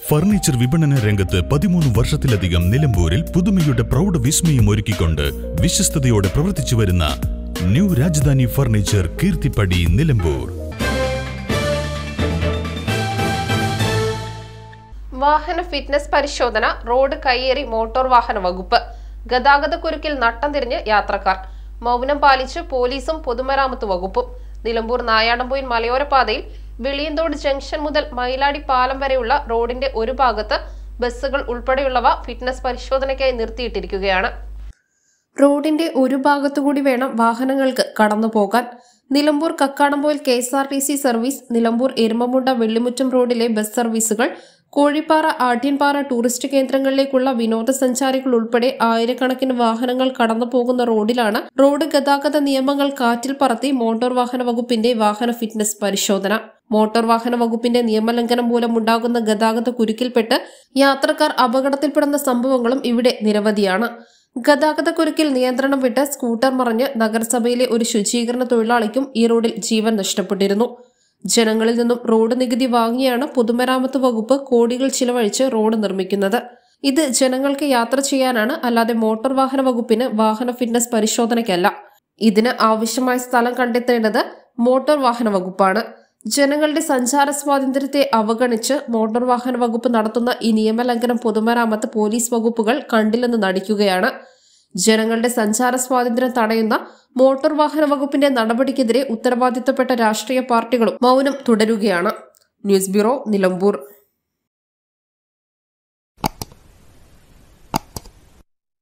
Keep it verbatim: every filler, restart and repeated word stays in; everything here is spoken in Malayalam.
ഫർണിച്ചർ വിപണന രംഗത്ത് പതിമൂന്ന് വർഷത്തിലധികം നിലമ്പൂരിൽ പുതുമയുടെ പ്രൗഢ വിസ്മയം ഒരുക്കിക്കൊണ്ട് വിശ്വസ്തയോടെ പ്രവർത്തിച്ചു വരുന്ന ന്യൂ രാജധാനി ഫർണിച്ചർ കീർത്തിപ്പടി നിലമ്പൂർ. വാഹന ഫിറ്റ്നസ് പരിശോധന, റോഡ് കയ്യേറി മോട്ടോർ വാഹന വകുപ്പ്. ഗതാഗതക്കുരുക്കിൽ നട്ടം തിരിഞ്ഞ് യാത്രക്കാർ. മൗനം പാലിച്ച് പോലീസും പൊതുമരാമത്ത് വകുപ്പും. നിലമ്പൂർ നായാടംപൊയിൽ മലയോര പാതയിൽ വെളിയന്തോട് ജംഗ്ഷൻ മുതൽ മയിലാടി പാലം വരെയുള്ള റോഡിന്റെ ഒരു ഭാഗത്ത് ബസ്സുകൾ ഉൾപ്പെടെയുള്ളവ ഫിറ്റ്നസ് പരിശോധനയ്ക്കായി നിർത്തിയിട്ടിരിക്കുകയാണ്. റോഡിന്റെ ഒരു ഭാഗത്തുകൂടി വേണം വാഹനങ്ങൾക്ക് കടന്നു പോകാൻ. Nilambur Kakkadampoyil K S R T C service, Nilambur Erumamunda Vellimuttam റോഡിലെ ബസ് സർവീസുകൾ, കോഴിപ്പാറ ആട്യൻപാറ ടൂറിസ്റ്റ് കേന്ദ്രങ്ങളിലേക്കുള്ള വിനോദസഞ്ചാരികൾ ഉൾപ്പെടെ ആയിരക്കണക്കിന് വാഹനങ്ങൾ കടന്നു പോകുന്ന റോഡിലാണ് റോഡ് ഗതാഗത നിയമങ്ങൾ കാറ്റിൽ പറത്തി മോട്ടോർ വാഹന വകുപ്പിന്റെ വാഹന ഫിറ്റ്നസ് പരിശോധന. മോട്ടോർ വാഹന വകുപ്പിന്റെ നിയമലംഘനം മൂലമുണ്ടാകുന്ന ഗതാഗത കുരുക്കിൽപ്പെട്ട് യാത്രക്കാർ അപകടത്തിൽപ്പെടുന്ന സംഭവങ്ങളും ഇവിടെ നിരവധിയാണ്. ഗതാഗതക്കുരുക്കിൽ നിയന്ത്രണം വിട്ട് സ്കൂട്ടർ മറിഞ്ഞ് നഗരസഭയിലെ ഒരു ശുചീകരണ തൊഴിലാളിക്കും ഈ റോഡിൽ ജീവൻ നഷ്ടപ്പെട്ടിരുന്നു. ജനങ്ങളിൽ നിന്നും റോഡ് നികുതി വാങ്ങിയാണ് പൊതുമരാമത്ത് വകുപ്പ് കോടികൾ ചിലവഴിച്ച് റോഡ് നിർമ്മിക്കുന്നത്. ഇത് ജനങ്ങൾക്ക് യാത്ര ചെയ്യാനാണ്, അല്ലാതെ മോട്ടോർ വാഹന വകുപ്പിന് വാഹന ഫിറ്റ്നസ് പരിശോധനയ്ക്കല്ല. ഇതിന് ആവശ്യമായ സ്ഥലം കണ്ടെത്തേണ്ടത് മോട്ടോർ വാഹന വകുപ്പാണ്. ജനങ്ങളുടെ സഞ്ചാര സ്വാതന്ത്ര്യത്തെ അവഗണിച്ച് മോട്ടോർ വാഹന വകുപ്പ് നടത്തുന്ന ഈ നിയമലംഘനം പൊതുമരാമത്ത്, പോലീസ് വകുപ്പുകൾ കണ്ടില്ലെന്ന് നടിക്കുകയാണ്. ജനങ്ങളുടെ സഞ്ചാര സ്വാതന്ത്ര്യം തടയുന്ന മോട്ടോർ വാഹന വകുപ്പിന്റെ നടപടിക്കെതിരെ ഉത്തരവാദിത്തപ്പെട്ട രാഷ്ട്രീയ പാർട്ടികളും മൗനം തുടരുകയാണ്. News bureau, Nilambur.